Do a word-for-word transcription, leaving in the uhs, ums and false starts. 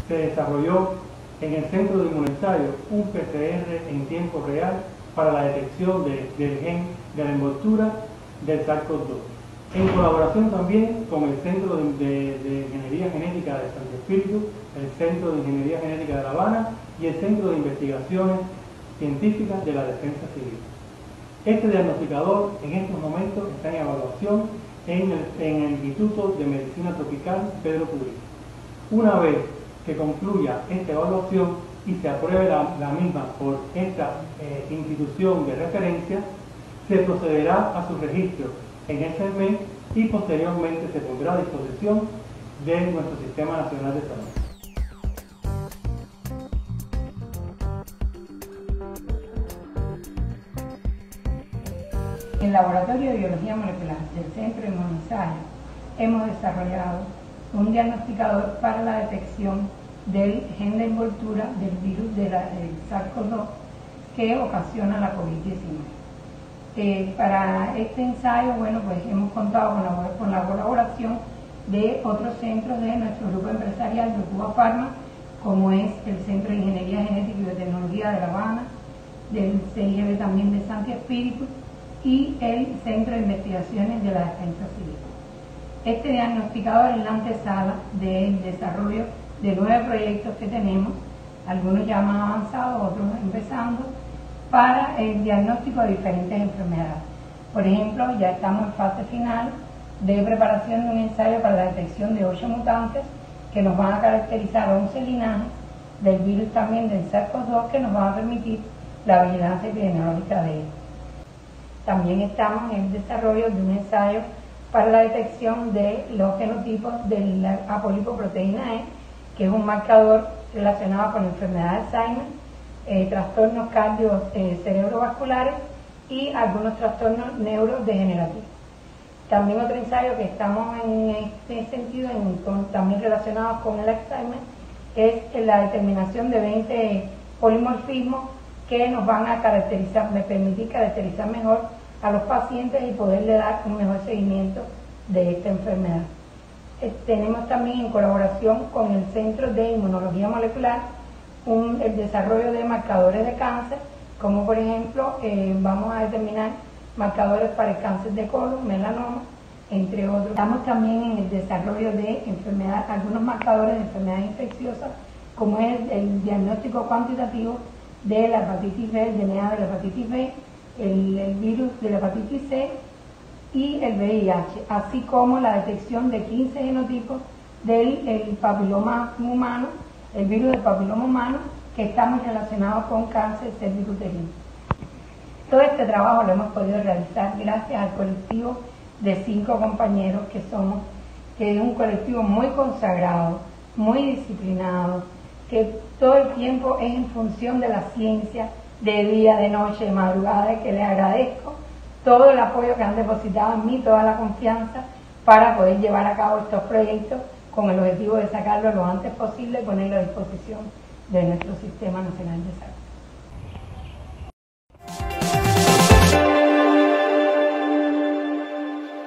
se desarrolló en el Centro de Inmunoensayo un P C R en tiempo real para la detección de, del gen de la envoltura del SARS CoV dos, en colaboración también con el Centro de, de, de Ingeniería Genética de Santo Espíritu, el Centro de Ingeniería Genética de La Habana y el Centro de Investigaciones Científicas de la Defensa Civil. Este diagnosticador en estos momentos está en evaluación en el, en el Instituto de Medicina Tropical Pedro Purí. Una vez que concluya esta evaluación y se apruebe la, la misma por esta eh, institución de referencia, se procederá a su registro en ese mes y posteriormente se pondrá a disposición de nuestro Sistema Nacional de Salud. En el Laboratorio de Biología Molecular del Centro de Inmunoensayo hemos desarrollado un diagnosticador para la detección del gen de envoltura del virus del SARS CoV dos que ocasiona la COVID diecinueve. Eh, para este ensayo, bueno, pues hemos contado con la, con la colaboración de otros centros de nuestro grupo empresarial de Cuba Pharma, como es el Centro de Ingeniería Genética y Biotecnología de La Habana, del C I G B también de Santo Espíritu y el Centro de Investigaciones de la Defensa Civil. Este diagnosticador es la antesala del desarrollo de nueve proyectos que tenemos, algunos ya más avanzados, otros empezando, para el diagnóstico de diferentes enfermedades. Por ejemplo, ya estamos en fase final de preparación de un ensayo para la detección de ocho mutantes que nos van a caracterizar once linajes del virus también del SARS CoV dos que nos van a permitir la vigilancia epidemiológica de él. También estamos en el desarrollo de un ensayo para la detección de los genotipos de la apolipoproteína E, que es un marcador relacionado con la enfermedad de Alzheimer, eh, trastornos cardio eh, cerebrovasculares y algunos trastornos neurodegenerativos. También otro ensayo que estamos en este sentido, en, con, también relacionados con el Alzheimer, es la determinación de veinte polimorfismos que nos van a caracterizar, me permitir caracterizar mejor a los pacientes y poderle dar un mejor seguimiento de esta enfermedad. Eh, tenemos también en colaboración con el Centro de Inmunología Molecular un, el desarrollo de marcadores de cáncer, como por ejemplo eh, vamos a determinar marcadores para el cáncer de colon, melanoma, entre otros. Estamos también en el desarrollo de enfermedades, algunos marcadores de enfermedades infecciosas, como es el, el diagnóstico cuantitativo de la hepatitis B, el D N A de la hepatitis B, el, el virus de la hepatitis C y el V I H, así como la detección de quince genotipos del el papiloma humano, el virus del papiloma humano, que estamos relacionados con cáncer cervicuterino. Todo este trabajo lo hemos podido realizar gracias al colectivo de cinco compañeros que somos, que es un colectivo muy consagrado, muy disciplinado, que todo el tiempo es en función de la ciencia, de día, de noche, de madrugada, y que les agradezco todo el apoyo que han depositado en mí, toda la confianza para poder llevar a cabo estos proyectos con el objetivo de sacarlo lo antes posible y ponerlo a disposición de nuestro Sistema Nacional de Salud.